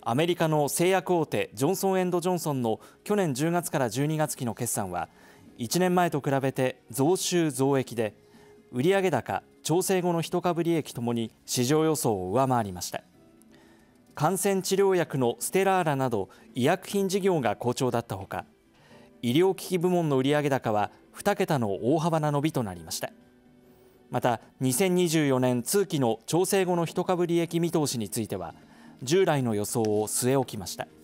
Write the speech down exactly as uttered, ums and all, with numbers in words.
アメリカの製薬大手ジョンソン・エンド・ジョンソンの去年じゅうがつからじゅうにがつ期の決算はいちねんまえと比べて増収増益で、売上高、調整後の一株利益ともに市場予想を上回りました。感染治療薬のステラーラなど医薬品事業が好調だったほか、医療機器部門の売上高はに桁の大幅な伸びとなりました。またにせんにじゅうよねん通期の調整後の一株利益見通しについては従来の予想を据え置きました。